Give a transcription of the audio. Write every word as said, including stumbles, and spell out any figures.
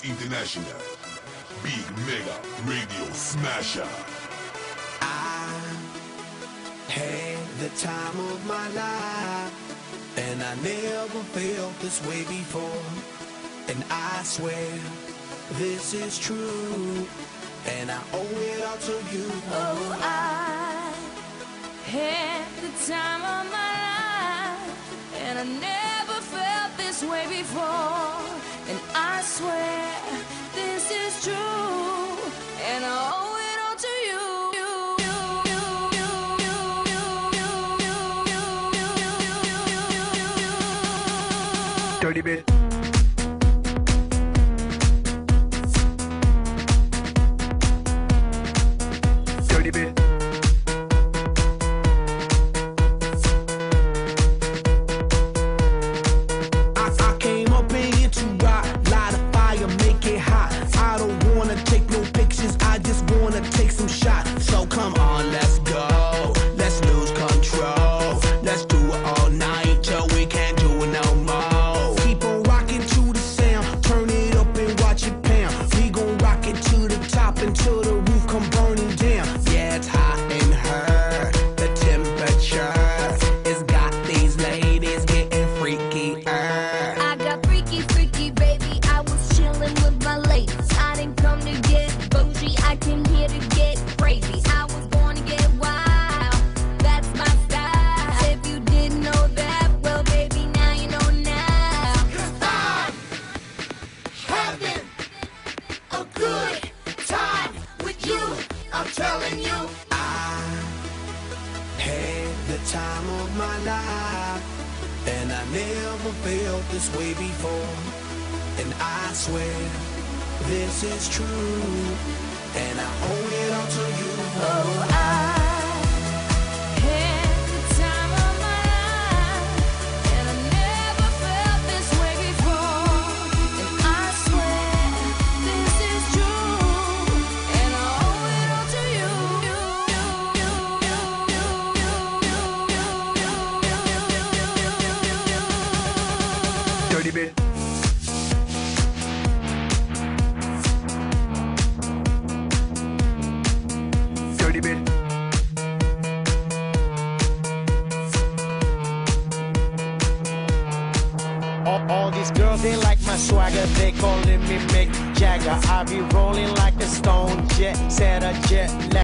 International. Big Mega Radio Smasher. I had the time of my life, and I never felt this way before. And I swear this is true, and I owe it all to you. Oh, I had the time of my life, and I never felt this way before. And I swear this is true, and I owe it all to you. Dirty bit. Dirty bit. I, I came up in here to rock, light a fire, make it hot. I don't wanna take no pictures, I just wanna take some shots. So come on, let's go, let's lose control. Let's do it all night till we can't do it no more. Keep on rocking to the sound, turn it up and watch it pound. We gon' rock it to the top until the roof come burning down. Yeah, it's hot in her, the temperature has got these ladies getting freaky. I got freaky, freaky, baby. I was chillin' with my ladies. I didn't come to get bougie, I came here to get crazy. I was born to get wild, that's my style. If you didn't know that, well, baby, now you know now. 'Cause I'm having a good time with you, I'm telling you. I had the time of my life, and I never felt this way before. And I swear this is true, and I owe it all to you. Oh, I had the time of my life, and I never felt this way before. And I swear this is true, and I owe it all to you. Dirty bit. Dirty bit. All, all these girls, they like my swagger. They calling me Mick Jagger. I be rolling like a stone jet, set a jet.